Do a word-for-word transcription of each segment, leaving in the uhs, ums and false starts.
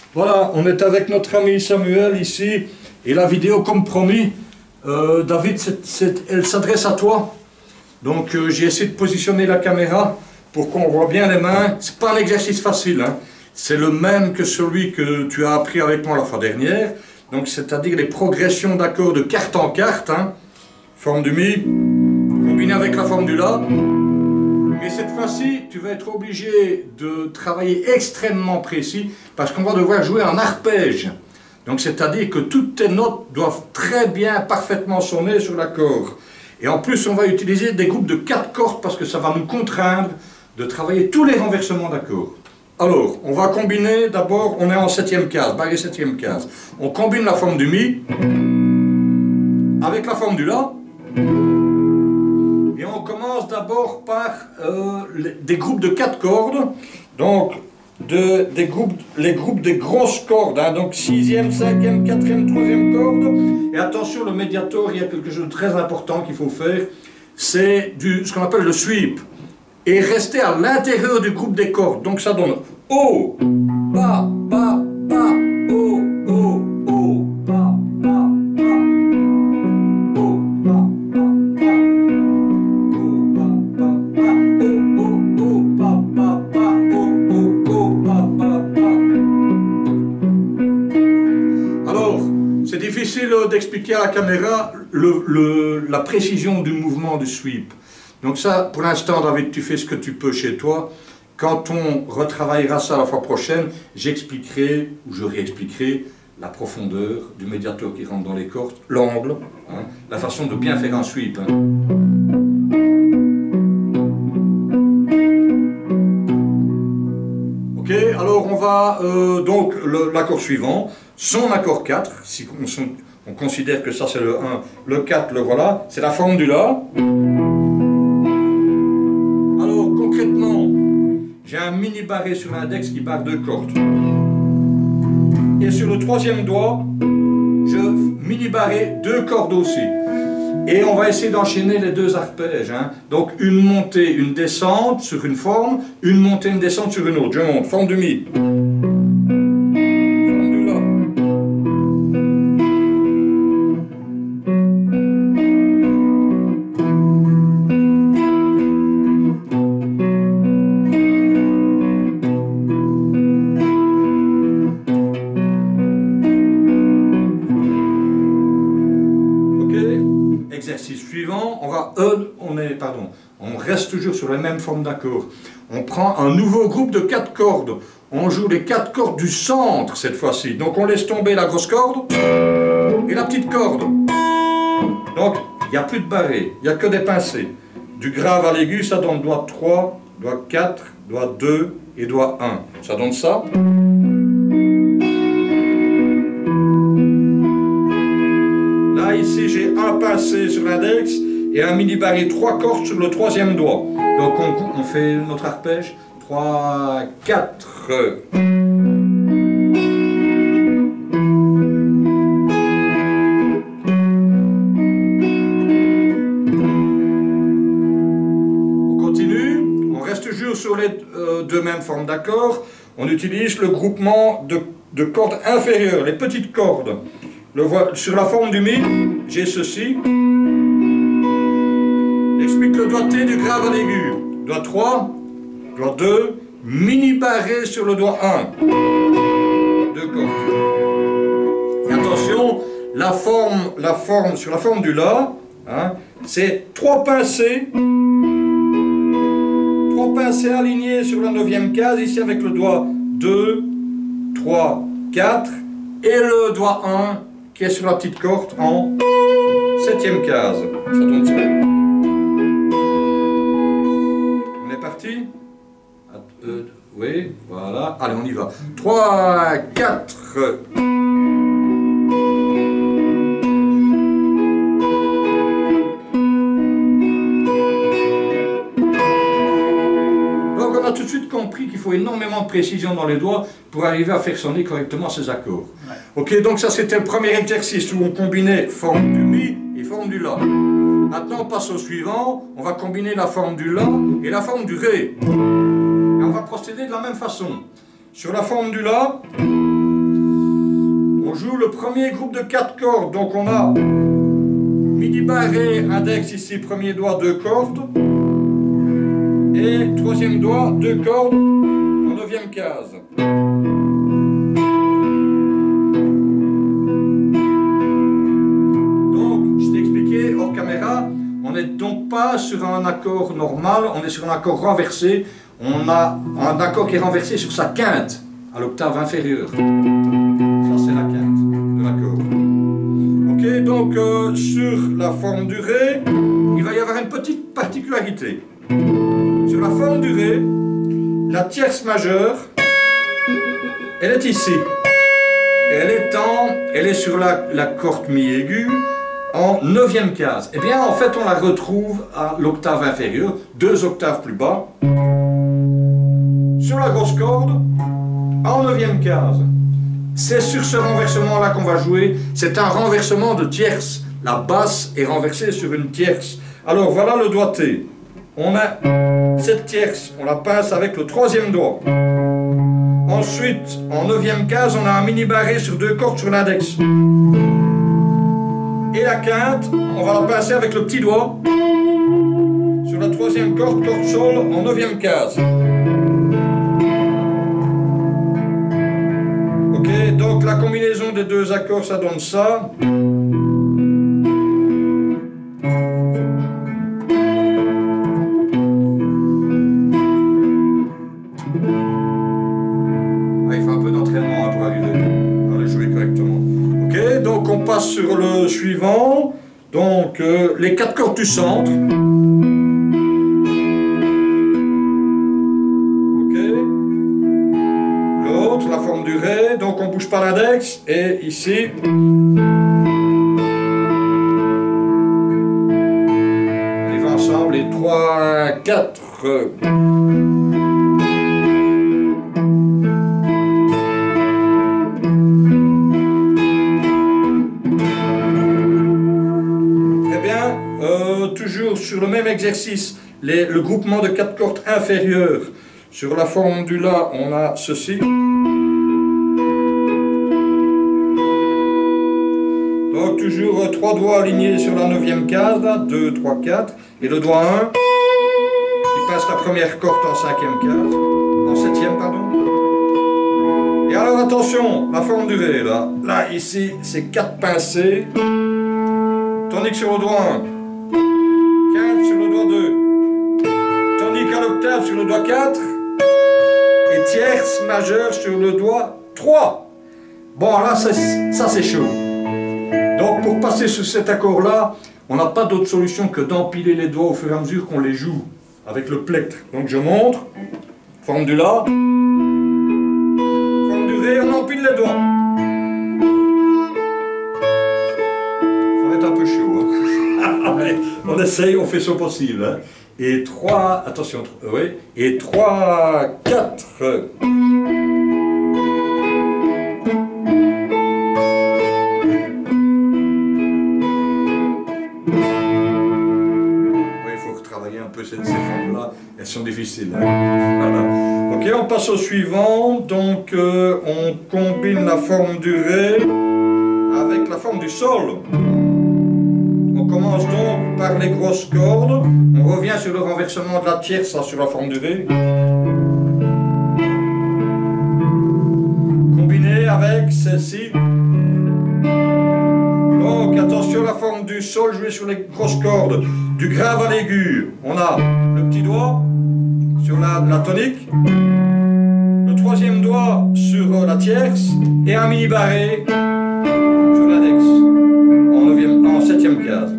Voilà, on est avec notre ami Samuel ici, et la vidéo, comme promis, euh, David, c'est, c'est, elle s'adresse à toi. Donc euh, j'ai essayé de positionner la caméra pour qu'on voit bien les mains. C'est pas un exercice facile, hein. C'est le même que celui que tu as appris avec moi la fois dernière. Donc c'est-à-dire les progressions d'accords de carte en carte, hein. Forme du Mi, combinée avec la forme du La. Mais cette fois-ci, tu vas être obligé de travailler extrêmement précis parce qu'on va devoir jouer en arpège. Donc c'est-à-dire que toutes tes notes doivent très bien, parfaitement sonner sur l'accord. Et en plus, on va utiliser des groupes de quatre cordes parce que ça va nous contraindre de travailler tous les renversements d'accords. Alors, on va combiner, d'abord, on est en septième case, barré septième case. On combine la forme du Mi avec la forme du La. Et on commence d'abord par euh, les, des groupes de quatre cordes. Donc, de, des groupes, les groupes des grosses cordes. Hein, donc, sixième, cinquième, quatrième, troisième corde. Et attention, le médiator, il y a quelque chose de très important qu'il faut faire. C'est ce qu'on appelle le sweep. Et rester à l'intérieur du groupe des cordes. Donc, ça donne O, Ba, Ba, Ba, O, O, O, Ba, Ba, Ba, O, Ba, Ba, Ba, O, Ba, Ba, Ba, O, O, O, Ba, Ba, Ba, O, O, O, Ba, Ba, Ba. Alors, c'est difficile d'expliquer à la caméra le, le, la précision du mouvement du sweep. Donc ça, pour l'instant, David, tu fais ce que tu peux chez toi. Quand on retravaillera ça la fois prochaine, j'expliquerai, ou je réexpliquerai, la profondeur du médiator qui rentre dans les cordes, l'angle, hein, la façon de bien faire un sweep. Hein. Ok, alors on va, euh, donc, l'accord suivant, son accord quatre, si on, son, on considère que ça c'est le un, le quatre, le voilà, c'est la forme du La. J'ai un mini barré sur l'index qui barre deux cordes. Et sur le troisième doigt, je mini barré deux cordes aussi. Et on va essayer d'enchaîner les deux arpèges. Hein. Donc une montée, une descente sur une forme, une montée, une descente sur une autre. Je monte, forme du Mi. Forme du La. Exercice suivant, on va, euh, on est, pardon, on reste toujours sur la même forme d'accord. On prend un nouveau groupe de quatre cordes. On joue les quatre cordes du centre cette fois-ci. Donc on laisse tomber la grosse corde et la petite corde. Donc il n'y a plus de barré, il n'y a que des pincées. Du grave à l'aigu, ça donne doigt trois, doigt quatre, doigt deux et doigt un. Ça donne ça. Là, ici, j'ai un pincé sur l'index et un mini barré trois cordes sur le troisième doigt. Donc, on, on fait notre arpège. trois, quatre. On continue. On reste toujours sur les euh, deux mêmes formes d'accords. On utilise le groupement de, de cordes inférieures, les petites cordes. Le voit, sur la forme du Mi, j'ai ceci. J'explique le doigté du grave à l'aigu. Doigt trois, doigt deux, mini barré sur le doigt un. Deux cordes. Et attention, la forme, la forme, sur la forme du La, hein, c'est trois pincés. Trois pincés alignés sur la neuvième case, ici avec le doigt deux, trois, quatre, et le doigt un. Qui est sur la petite corde en septième case. Ça donne ça. On est parti? euh, Oui, voilà. Allez, on y va. trois, quatre. Donc on a tout de suite compris qu'il faut énormément de précision dans les doigts pour arriver à faire sonner correctement ces accords. Ouais. Ok, donc ça c'était le premier exercice où on combinait forme du Mi et forme du La. Maintenant on passe au suivant, on va combiner la forme du La et la forme du Ré. Et on va procéder de la même façon. Sur la forme du La, On joue le premier groupe de quatre cordes, donc on a midi barré, index ici, premier doigt, deux cordes, et troisième doigt, deux cordes, en neuvième case. Donc, je t'ai expliqué hors caméra, on n'est donc pas sur un accord normal, on est sur un accord renversé, on a un accord qui est renversé sur sa quinte, à l'octave inférieure. Ça c'est la quinte de l'accord. Ok, donc euh, sur la forme du Ré, il va y avoir une petite particularité. Sur la forme du Ré, la tierce majeure, elle est ici. Elle est, en, elle est sur la, la corde mi-aiguë en neuvième case. Eh bien en fait on la retrouve à l'octave inférieure, deux octaves plus bas, sur la grosse corde, en neuvième case. C'est sur ce renversement-là qu'on va jouer. C'est un renversement de tierce. La basse est renversée sur une tierce. Alors voilà le doigté. On a cette tierce, on la pince avec le troisième doigt. Ensuite, en neuvième case, on a un mini barré sur deux cordes sur l'index. Et la quinte, on va la pincer avec le petit doigt sur la troisième corde, corde sol, en neuvième case. Ok, donc la combinaison des deux accords, ça donne ça. Ah, il faut un peu d'entraînement hein, pour arriver à le jouer correctement. Ok, donc on passe sur le suivant. Donc euh, les quatre cordes du centre. La forme du Ré, donc on ne bouge pas l'index, et ici, on y va ensemble, les trois, quatre. Très bien, euh, toujours sur le même exercice, les, le groupement de quatre cordes inférieures. Sur la forme du La, on a ceci. Donc toujours euh, trois doigts alignés sur la neuvième case, deux, trois, quatre, et le doigt un qui passe la première corde en cinquième case, en septième pardon. Et alors attention, la forme du Ré là, là ici c'est quatre pincés, tonique sur le doigt un, quinte sur le doigt deux, tonique à l'octave sur le doigt quatre, et tierce majeure sur le doigt trois. Bon là ça c'est chaud. Donc pour passer sur cet accord-là, on n'a pas d'autre solution que d'empiler les doigts au fur et à mesure qu'on les joue avec le plectre. Donc je montre, forme du La, forme du Ré, on empile les doigts. Ça va être un peu chaud. Hein. On essaye, on fait son possible. Hein. Et trois, attention, oui, et trois, quatre. Ces, ces formes-là, elles sont difficiles. Hein. Voilà. Ok, on passe au suivant. Donc, euh, on combine la forme du Ré avec la forme du Sol. On commence donc par les grosses cordes. On revient sur le renversement de la tierce sur la forme du Ré. Combiné avec celle-ci. Donc, attention, la forme du Sol jouée sur les grosses cordes. Du grave à l'aigu, on a le petit doigt sur la, la tonique, le troisième doigt sur la tierce et un mini barré sur l'index en, en septième case.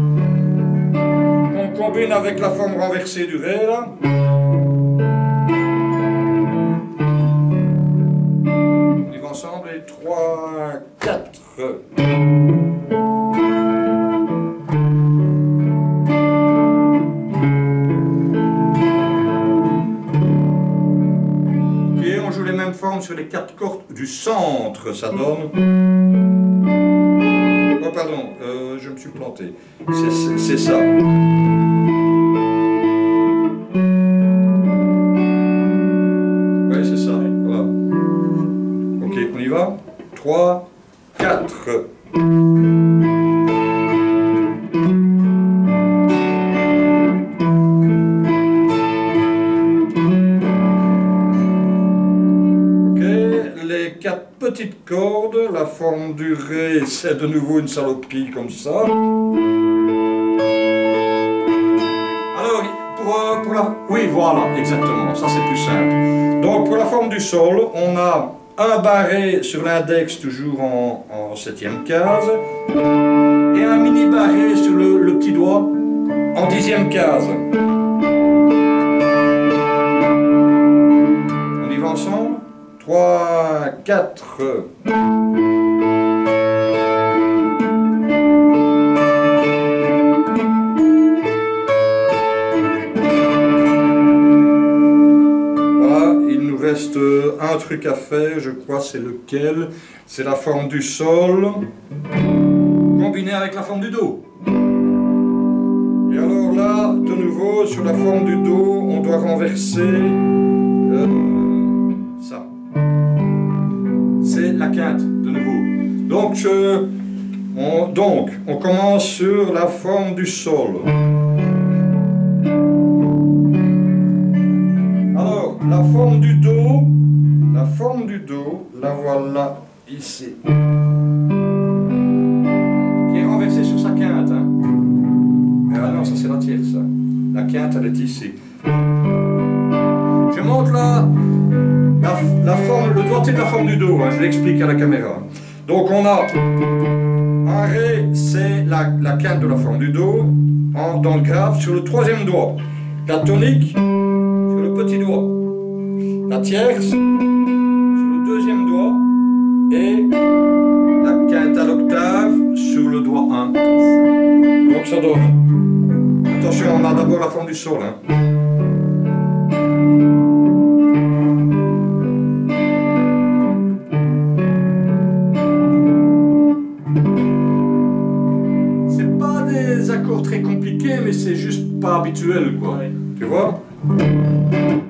On combine avec la forme renversée du Ré là. On y va ensemble et trois, quatre. Forme sur les quatre cordes du centre, ça donne. Oh pardon, euh, je me suis planté. C'est ça. Oui, c'est ça. Voilà. Ok, on y va. trois, quatre. Les quatre petites cordes, la forme du Ré, c'est de nouveau une saloperie comme ça. Alors, pour, pour la... Oui, voilà, exactement, ça c'est plus simple. Donc, pour la forme du Sol, on a un barré sur l'index, toujours en, en septième case, et un mini barré sur le, le petit doigt, en dixième case. On y va ensemble? trois, quatre. Voilà, il nous reste un truc à faire, je crois c'est lequel? C'est la forme du Sol combinée avec la forme du Do. Et alors là, de nouveau, sur la forme du Do, on doit renverser euh, ça. C'est la quinte, de nouveau. Donc, je, on, donc, on commence sur la forme du Sol. Alors, la forme du Do, la forme du Do, la voilà ici. Qui est renversée sur sa quinte. Hein. Ah non, ça c'est la tierce. Ça. La quinte, elle est ici. Je montre là. La, la forme, le doigté de la forme du Do, hein, je l'explique à la caméra. Donc on a un Ré, c'est la, la quinte de la forme du Do, en, dans le grave sur le troisième doigt. La tonique sur le petit doigt. La tierce sur le deuxième doigt. Et la quinte à l'octave sur le doigt un. Donc ça donne. Attention, on a d'abord la forme du Sol. Hein. Très compliqué, mais c'est juste pas habituel, quoi. Ouais. Tu vois?